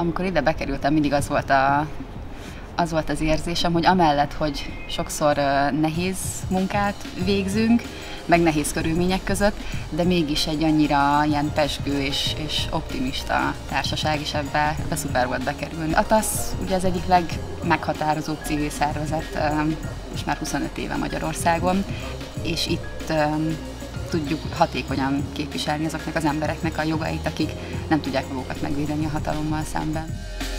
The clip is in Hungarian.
Amikor ide bekerültem, mindig az volt az érzésem, hogy amellett, hogy sokszor nehéz munkát végzünk, meg nehéz körülmények között, de mégis egy annyira ilyen pezsgő és optimista társaság, és ebbe szuper volt bekerülni. A TASZ ugye az egyik legmeghatározóbb civil szervezet, most már 25 éve Magyarországon, és itt tudjuk hatékonyan képviselni azoknak az embereknek a jogait, akik nem tudják magukat megvédeni a hatalommal szemben.